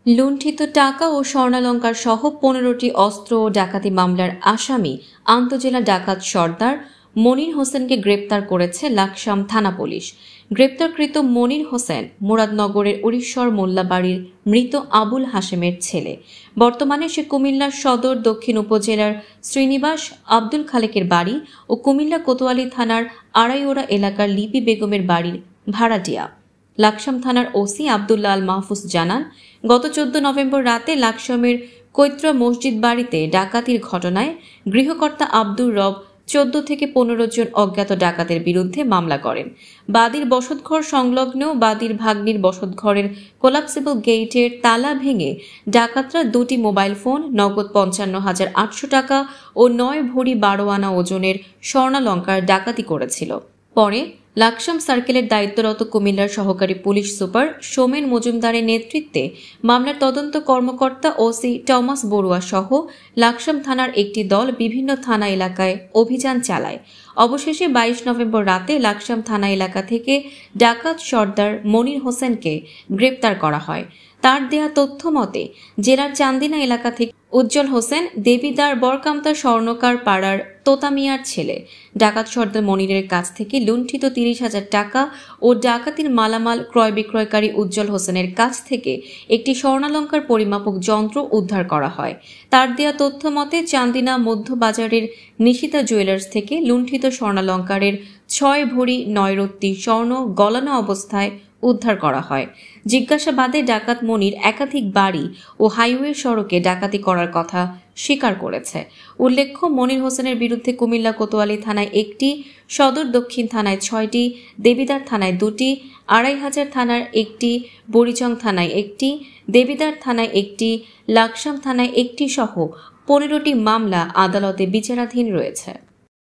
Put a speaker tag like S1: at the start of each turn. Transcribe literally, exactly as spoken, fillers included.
S1: লুণ্ঠিত টাকা ও স্বর্ণালঙ্কার সহ পনেরোটি অস্ত্র ও ডাকাতি মামলার আসামি আন্তজেলা ডাকাত সর্দার মনির হোসেনকে গ্রেপ্তার করেছে লাকসাম থানা পুলিশ। গ্রেপ্তারকৃত মনির হোসেন মুরাদনগরের উড়িষ্যর মোল্লাবাড়ির মৃত আবুল হাশেমের ছেলে। বর্তমানে সে কুমিল্লার সদর দক্ষিণ উপজেলার শ্রীনিবাস আব্দুল খালেকের বাড়ি ও কুমিল্লা কোতোয়ালি থানার আড়াইওড়া এলাকার লিপি বেগমের বাড়ির ভাড়াটিয়া। লাকসাম থানার ওসি আবদুল্লাহ আল মাহফুজ জানান, গত চোদ্দ নভেম্বর রাতে লাকসামের কৈত্রা মসজিদ বাড়িতে ডাকাতির ঘটনায় গৃহকর্তা আব্দুর রব চোদ্দ থেকে পনেরো জন অজ্ঞাত ডাকাতের বিরুদ্ধে মামলা করেন। বাদীর বসতঘর সংলগ্ন বাদীর ভাগ্নির বসতঘরের কোলাপসিবল গেটের তালা ভেঙে ডাকাতরা দুটি মোবাইল ফোন, নগদ পঞ্চান্ন হাজার আটশো টাকা ও নয় ভরি বারো আনা ওজনের স্বর্ণালঙ্কার ডাকাতি করেছিল। পরে লাকসাম সার্কেলের দায়িত্বরত কুমিল্লার সহকারী পুলিশ সুপার সোমেন মজুমদারের নেতৃত্বে মামলার তদন্ত কর্মকর্তা ওসি টমাস বড়ুয়া সহ লাকসাম থানার একটি দল বিভিন্ন থানা এলাকায় অভিযান চালায়। অবশেষে বাইশ নভেম্বর রাতে লাকসাম থানা এলাকা থেকে ডাকাত সর্দার মনির হোসেনকে গ্রেপ্তার করা হয়। তার দেয়া তথ্য মতে জেলার চান্দিনা এলাকা থেকে উজ্জ্বল হোসেন দেবীদার বরকামতা স্বর্ণকার পাড়ার তোতামিয়ার ছেলে। ডাকাত সর্দার মনিরের কাছ থেকে লুণ্ঠিত তিরিশ হাজার টাকা ও ডাকাতির মালামাল ক্রয় বিক্রয়কারী উজ্জ্বল হোসেনের কাছ থেকে একটি স্বর্ণালঙ্কার পরিমাপক যন্ত্র উদ্ধার করা হয়। তার দেয়া তথ্য মতে চান্দিনা মধ্যবাজারের নিশিতা জুয়েলার্স থেকে লুণ্ঠিত স্বর্ণালঙ্কারের ছয় ভরি নয় রত্তি স্বর্ণ গলানো অবস্থায় উদ্ধার করা হয়। জিজ্ঞাসাবাদে ডাকাত মনির একাধিক বাড়ি ও হাইওয়ে সড়কে ডাকাতি করার কথা স্বীকার করেছে। উল্লেখ্য, মনির হোসেনের বিরুদ্ধে কুমিল্লা কোতোয়ালি থানায় একটি, সদর দক্ষিণ থানায় ছয়টি, দেবিদার থানায় দুটি, আড়াই হাজার থানার একটি, বুড়িচং থানায় একটি, দেবিদার থানায় একটি, লাকসাম থানায় একটি সহ পনেরোটি মামলা আদালতে বিচারাধীন রয়েছে।